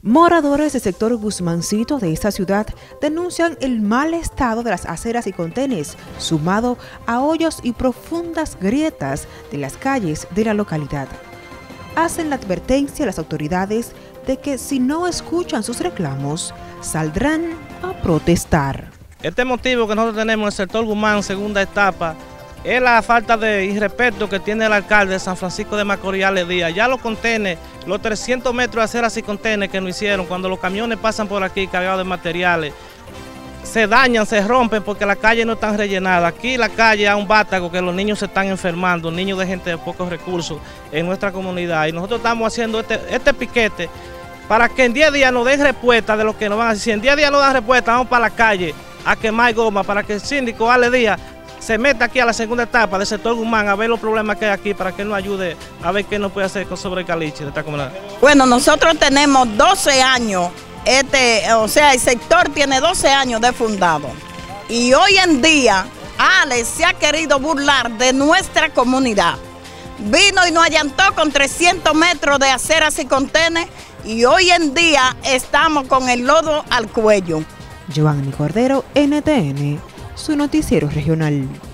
Moradores del sector Guzmancito de esta ciudad denuncian el mal estado de las aceras y contenes, sumado a hoyos y profundas grietas de las calles de la localidad. Hacen la advertencia a las autoridades de que si no escuchan sus reclamos, saldrán a protestar. Este motivo que nosotros tenemos en el sector Guzmán, segunda etapa, es la falta de irrespeto que tiene el alcalde de San Francisco de Macorís, Ale Díaz. Ya los contenes, los 300 metros de aceras y contenes que nos hicieron, cuando los camiones pasan por aquí cargados de materiales, se dañan, se rompen porque las calles no están rellenadas. Aquí la calle hay un vástago que los niños se están enfermando, niños de gente de pocos recursos en nuestra comunidad. Y nosotros estamos haciendo este piquete para que en 10 días nos den respuesta de lo que nos van a decir. Si en 10 días no dan respuesta, vamos para la calle a quemar goma para que el síndico Ale Díaz se meta aquí a la segunda etapa del sector Guzmán a ver los problemas que hay aquí para que nos ayude a ver qué nos puede hacer sobre el caliche de esta comunidad. Bueno, nosotros tenemos 12 años, el sector tiene 12 años de fundado y hoy en día Ale se ha querido burlar de nuestra comunidad. Vino y nos allantó con 300 metros de aceras y contenes y hoy en día estamos con el lodo al cuello. Giovanni Cordero, NTN, su noticiero regional.